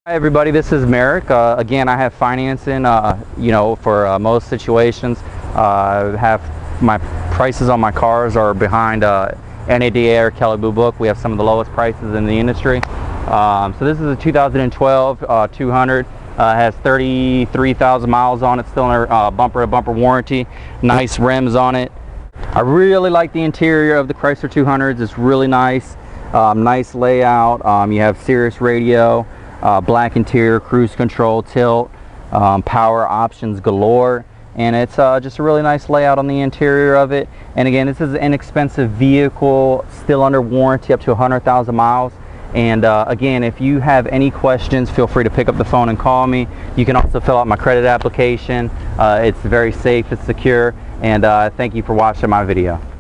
Hi everybody, this is Merrick. Again, I have financing, for most situations. My prices on my cars are behind NADA or Kelley Blue Book. We have some of the lowest prices in the industry. So this is a 2012 200. Has 33,000 miles on it, still in a bumper-to-bumper warranty. Nice rims on it. I really like the interior of the Chrysler 200s. It's really nice. Nice layout. You have Sirius radio. Black interior, cruise control, tilt, power options galore, and it's just a really nice layout on the interior of it. And again, this is an inexpensive vehicle, still under warranty up to 100,000 miles. And again, if you have any questions, feel free to pick up the phone and call me. You can also fill out my credit application. It's very safe, it's secure, and thank you for watching my video.